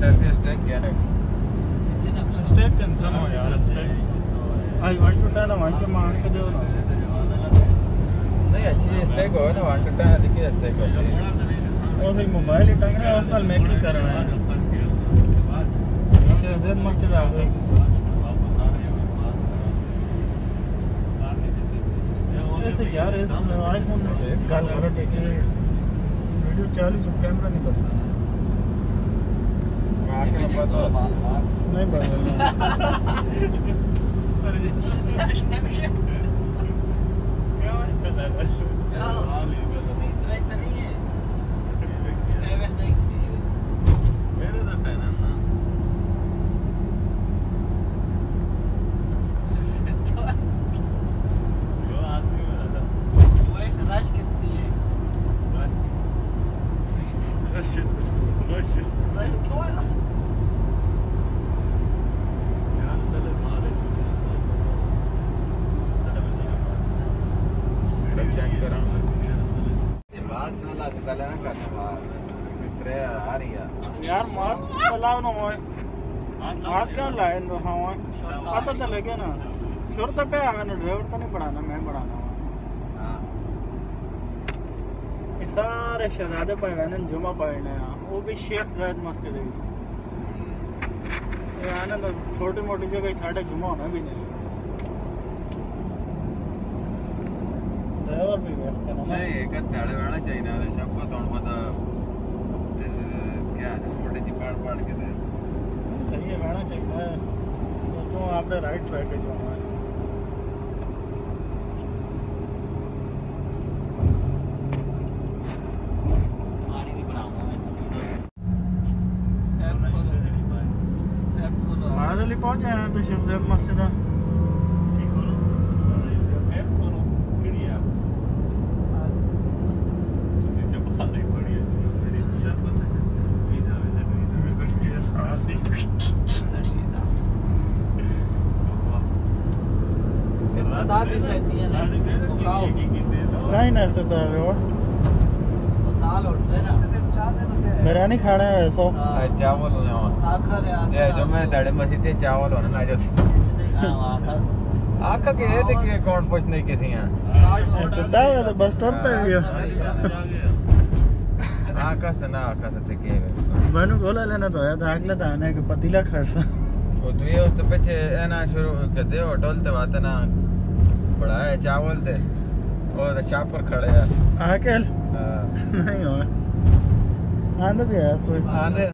साथ स्टेक किया ना स्टेक कैंसिल हो यार stake I want to tell want पे मान के दो ना नहीं अच्छी स्टेक हो ना वांट टू देखिए स्टेक होती है वो सही मोबाइल ही टंग रहा है उस साल मैं की कर रहा है शेख ज़ैद मस्जिद आ गई ऐसे यार इस आईफोन में तो एक गल हो रही थी कि वीडियो चालू जब कैमरा नहीं बदलना आके पता नहीं बदलना यार मास्क लाओ ना मोए मास्क क्यों लाए नो हाँ पता चले क्या ना शुरू तक क्या मैंने ड्राइवर तो नहीं बढ़ाना मैं बढ़ाना ये सारे शहजादे पढ़ गए ना जुमा पढ़ने वो भी शेख ज़ायद मस्जिद है ये आने तो छोटी मोटी जगह साढ़े जुमा होना भी नहीं ड्राइवर भी बैठता ना नहीं एक ताड़े वाला चाहिए ना सबको तो पता क्या है मोटे जी पाड़ के दे सही है गाना चाहिए तो आपने राइट ट्रैक पे जो है मादली पहुंचे हैं तो शेख ज़ैद मस्जिद भी सहती है ना तो खाओ कहीं ना चलता है वो तो दाल होटल है ना बिरयानी खाना है वैसो चावल हो आखर है जो मैं दाड़े मस्जिद के चावल होने ना जो आखा के है कि कौन पूछने किसी हैं चलता है तो बस स्टॉप पे भी आका से ना आका से के मैंने बोला लेना तो यार आगले दाने के पतीला खर्चा वो तो ये उस तो पीछे है ना शुरू कर दे होटल ते बात ना बड़ा है चावल दे और शाप पर खड़े हैं आके नहीं हो आंधे भी है कोई आंधे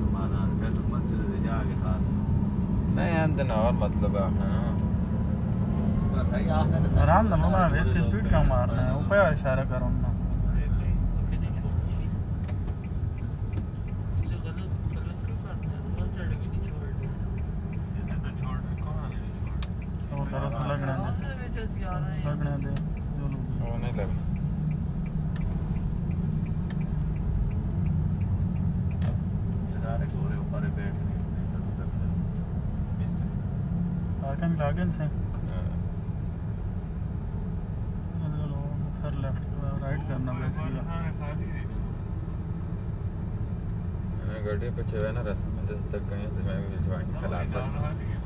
नहीं आंधे ना और मतलब हां आराम ना ना वेट की स्पीड कम मारना है ऊपर इशारा करो ना लगने दे वो नहीं लग सारे गोरे ऊपर बैठ पार्किंग लागन से फिर लेफ्ट राइट करना वैसे गाड़ी पे चवे ना रास्ते में जैसे तक गए तो मैं भी खलास